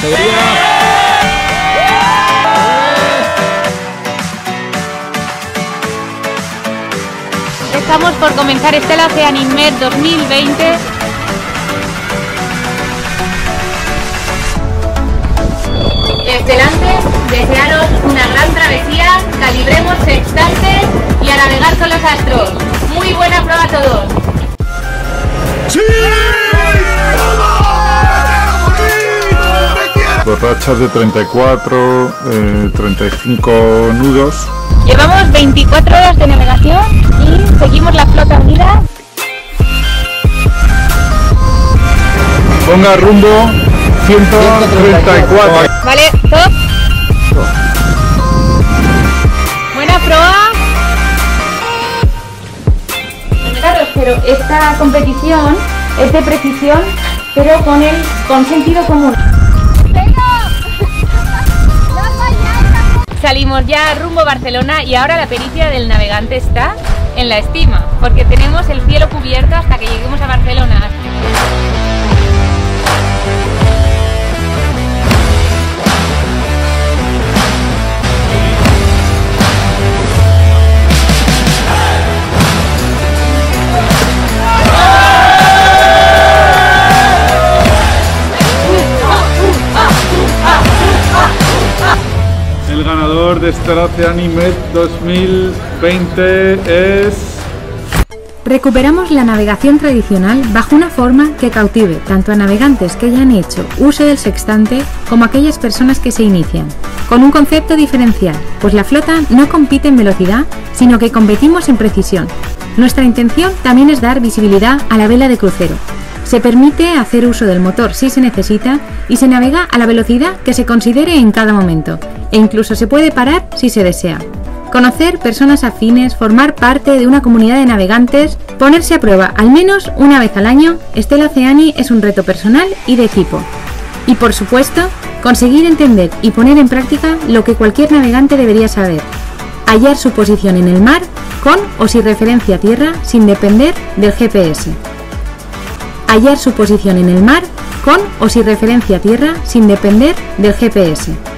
Estamos por comenzar Stella Oceanic Med 2020. Estelantes, desearos una gran travesía, calibremos sextantes y a navegar con los astros. Muy buena prueba a todos. ¡Sí! Borrachas de 34, 35 nudos. Llevamos 24 horas de navegación y seguimos la flota unida. Ponga rumbo 134. Vale, top. Buena proa. Carlos, pero esta competición es de precisión, pero con sentido común. Salimos ya rumbo a Barcelona y ahora la pericia del navegante está en la estima, porque tenemos el cielo cubierto hasta que lleguemos a Barcelona. El ganador de Stella Oceanic Med 2020 es... Recuperamos la navegación tradicional bajo una forma que cautive tanto a navegantes que ya han hecho uso del sextante como a aquellas personas que se inician, con un concepto diferencial, pues la flota no compite en velocidad, sino que competimos en precisión. Nuestra intención también es dar visibilidad a la vela de crucero. Se permite hacer uso del motor si se necesita y se navega a la velocidad que se considere en cada momento, e incluso se puede parar si se desea. Conocer personas afines, formar parte de una comunidad de navegantes, ponerse a prueba al menos una vez al año, Stella Oceanic es un reto personal y de equipo. Y por supuesto, conseguir entender y poner en práctica lo que cualquier navegante debería saber. Hallar su posición en el mar con o sin referencia a tierra sin depender del GPS. Hallar su posición en el mar con o sin referencia a tierra sin depender del GPS.